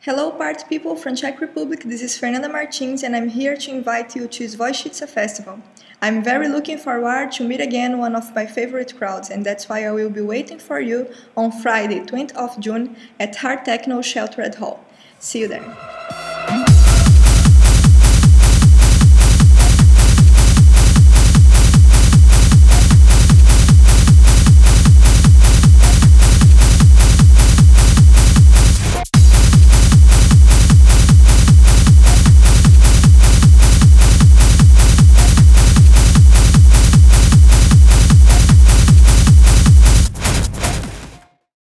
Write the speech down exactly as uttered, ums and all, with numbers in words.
Hello party people from Czech Republic, this is Fernanda Martins and I'm here to invite you to Svojšice festival. I'm very looking forward to meet again one of my favorite crowds and that's why I will be waiting for you on Friday, twentieth of June at Hard Techno Sheltered Hall. See you there!